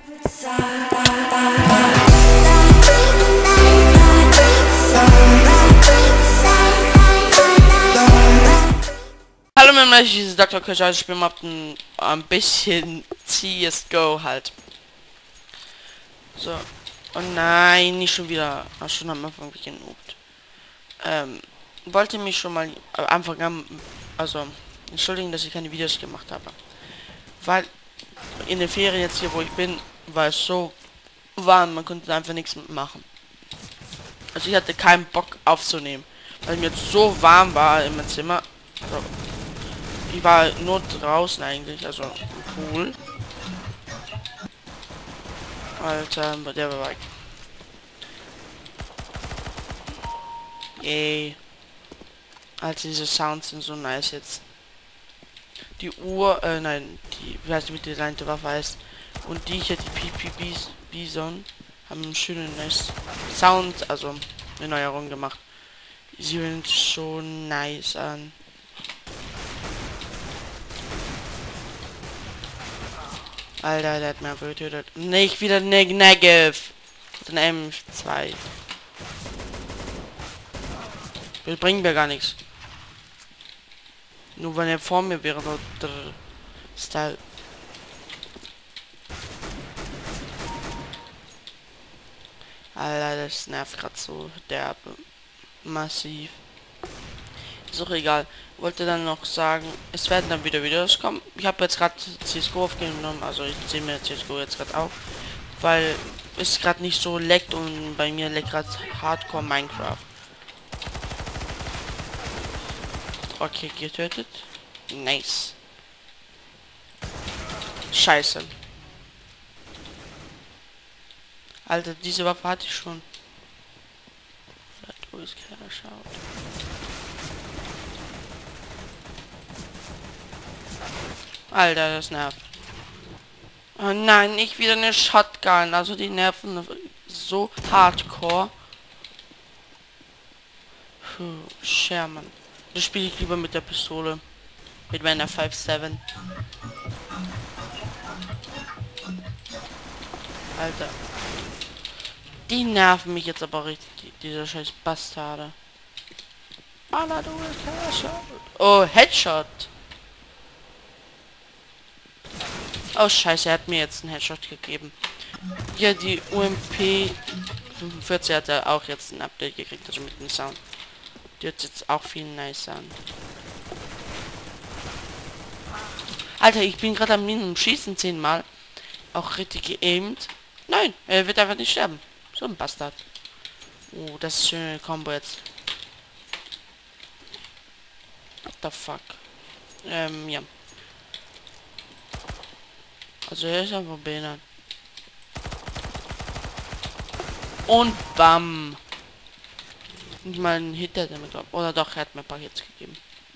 Hallo Menschen, ich ist Dr. Köcher, ich spiele mal ein bisschen CSGO halt. So. Oh nein, nicht schon wieder. Ach, schon am Anfang genutzt. Wollte mich schon mal Anfang an, also entschuldigen, dass ich keine Videos gemacht habe. Weil in den Ferien jetzt hier, wo ich bin, war es so warm, man konnte einfach nichts machen. Also ich hatte keinen Bock aufzunehmen, weil mir jetzt so warm war im Zimmer. Also, ich war nur draußen eigentlich, also im Pool. Alter, der war weg. Yay. Also diese Sounds sind so nice jetzt. Die Uhr, nein, die, wie heißt die mit der kleinen Waffe heißt. Und die hier, die PPBs, Bison, haben einen schönen nice Sound, also eine Neuerung gemacht. Sie hören so nice an. Alter, der hat mir getötet. Nicht wieder Negev. Den M2. Das bringt mir gar nichts. Nur wenn er vor mir wäre, so der Style. Alter, das nervt gerade so derbe. Massiv. Ist auch egal. Wollte dann noch sagen, es werden dann wieder Videos kommen. Ich habe jetzt gerade CSGO aufgenommen, also ich ziehe mir CSGO jetzt gerade auf, weil es gerade nicht so leckt und bei mir leckt gerade Hardcore Minecraft. Okay, getötet. Nice. Scheiße. Alter, diese Waffe hatte ich schon. Wo ist keiner schaut. Alter, das nervt. Oh nein, nicht wieder eine Shotgun. Also die nerven so hardcore. Puh, Sherman. Das spiele ich lieber mit der Pistole. Mit meiner 5.7. Alter. Die nerven mich jetzt aber richtig, diese scheiß Bastarde. Alter, du bist Headshot. Oh, Headshot. Oh scheiße, er hat mir jetzt einen Headshot gegeben. Ja, die UMP 45 hat er auch jetzt ein Update gekriegt, also mit dem Sound. Die hört jetzt auch viel nice an. Alter, ich bin gerade am Minimum schießen 10-mal. Auch richtig geaimt. Nein, er wird einfach nicht sterben. So ein Bastard. Oh, das ist schöne Combo jetzt. What the fuck? Ja. Also er ist einfach behindert. Und bam. Nicht mal einen Hit hat er mit. Oder doch, er hat mir ein paar Hits gegeben.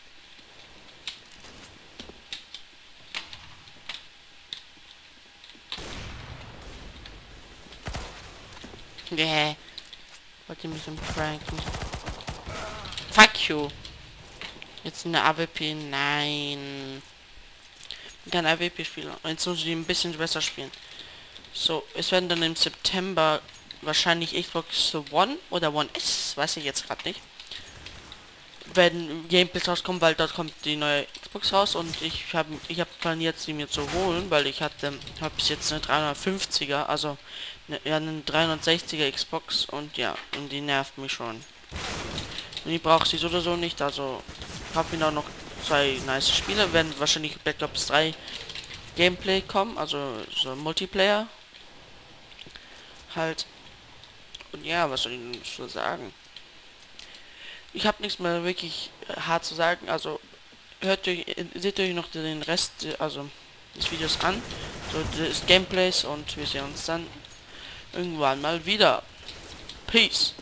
Yeah. Wollte mich so pranken. Fuck you. Jetzt eine AWP. Nein. Ich kann AWP spielen. Jetzt muss ich ein bisschen besser spielen. So, es werden dann im September wahrscheinlich Xbox One oder One S, weiß ich jetzt gerade nicht, werden Gameplays rauskommen, weil dort kommt die neue Xbox raus und ich habe planiert, sie mir zu holen, weil ich habe bis jetzt eine 350er, also eine 360er Xbox und ja, und die nervt mich schon. Und ich brauche sie so oder so nicht, also habe mir auch noch 2 nice Spiele, werden wahrscheinlich Black Ops 3 Gameplay kommen, also so Multiplayer halt. Und ja, was soll ich so sagen? Ich habe nichts mehr wirklich hart zu sagen, also seht euch noch den Rest, also des Videos an, so des Gameplays, und wir sehen uns dann irgendwann mal wieder. Peace.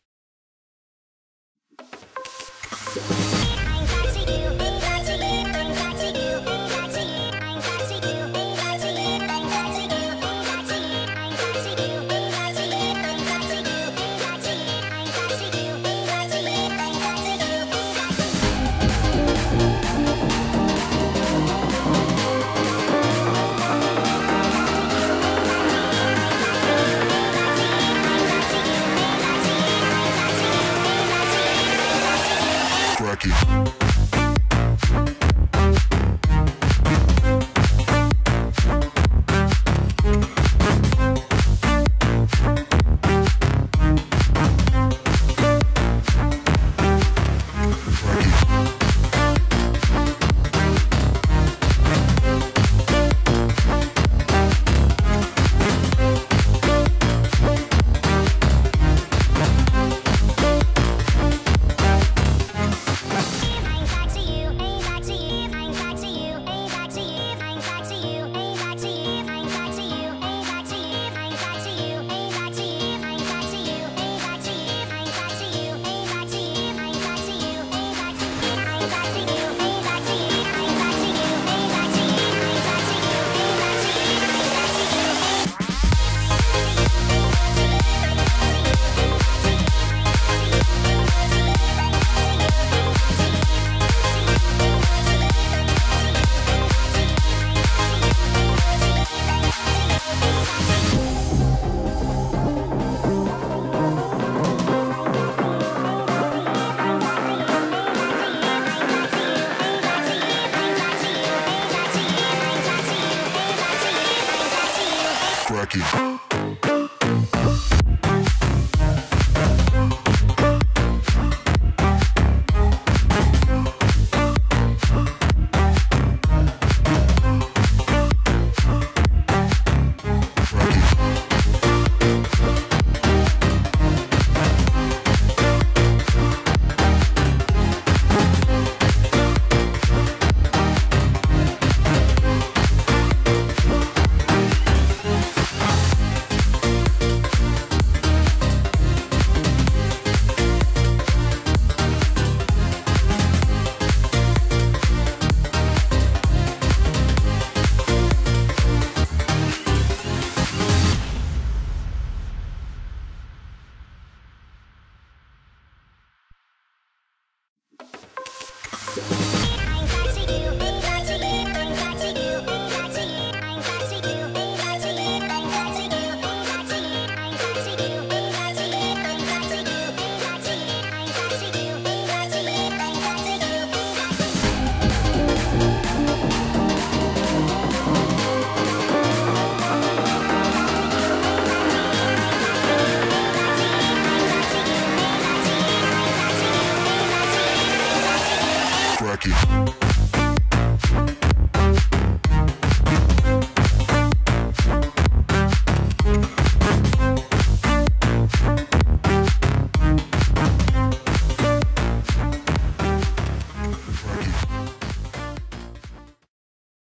cracking.